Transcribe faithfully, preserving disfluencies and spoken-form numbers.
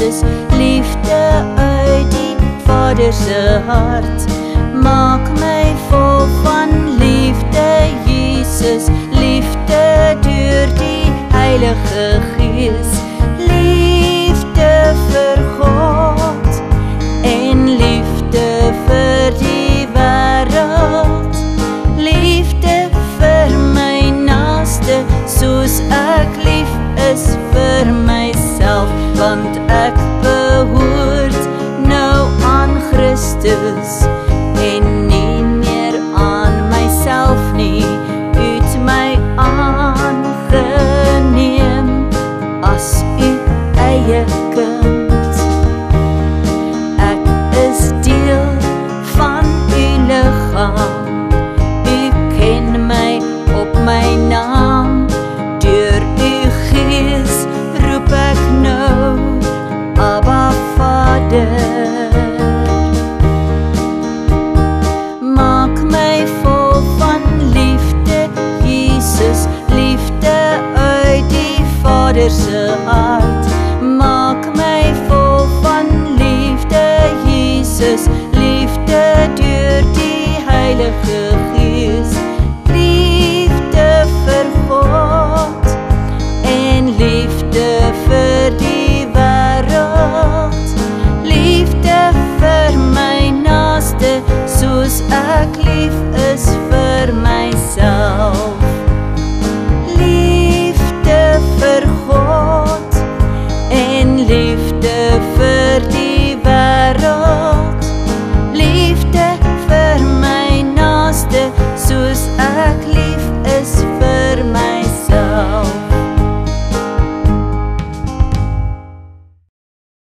Jesus, liefde uit die Vader se hart. Maak my vol van liefde, Jesus, liefde deur die Heilige Gees. Liefde vir God en liefde vir die wêreld. Liefde vir my naaste, soos ek lief is vir myself, want ek behoort nou aan Christus en nie meer aan myself nie. U het my aangeneem as u eie kind. Ek is deel van u liggaam. U ken my op my naam. Deur u Gees roep ek nou, Abba Vader. Maak my vol van liefde, Jesus, liefde uit die Vader se hart. Maak my vol van liefde, Jesus, liefde deur die Heilige Gees. Liefde vir God en liefde vir die wêreld. Liefde vir my naaste, soos ek lief is vir myself. Liefde vir God en liefde vir die wêreld. Liefde vir my naaste, soos ek lief is